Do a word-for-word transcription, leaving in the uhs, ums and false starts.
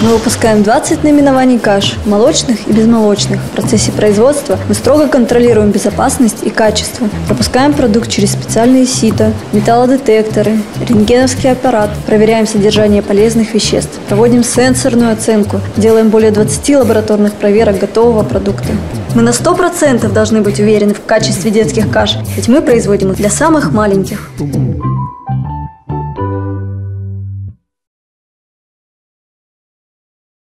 Мы выпускаем двадцать наименований каш, молочных и безмолочных. В процессе производства мы строго контролируем безопасность и качество. Пропускаем продукт через специальные сито, металлодетекторы, рентгеновский аппарат. Проверяем содержание полезных веществ. Проводим сенсорную оценку. Делаем более двадцати лабораторных проверок готового продукта. Мы на сто процентов должны быть уверены в качестве детских каш, ведь мы производим их для самых маленьких.